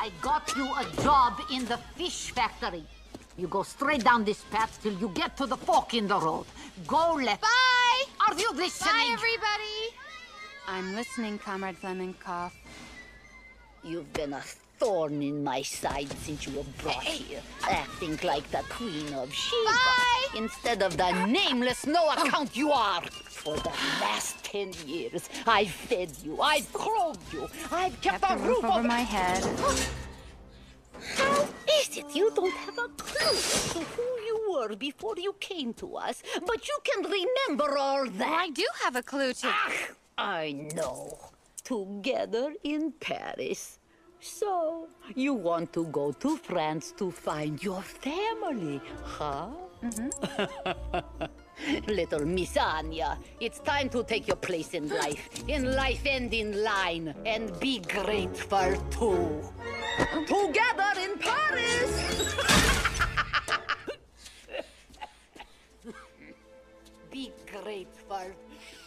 I got you a job in the fish factory. You go straight down this path till you get to the fork in the road. Go left. Bye! Are you listening? Bye, everybody! I'm listening, Comrade Fleminkoff. You've been a thorn in my side since you were brought here, acting like the Queen of Sheba. Bye! Instead of the nameless no-account you are. For the last 10 years, I've fed you, I've clothed you, I've kept a roof over my head. How is it you don't have a clue as to who you were before you came to us, but you can remember all that? I do have a clue to... I know. Together in Paris. So, you want to go to France to find your family, huh? Little Miss Anya, it's time to take your place in life and in line, and be grateful too. Together in Paris! Be grateful.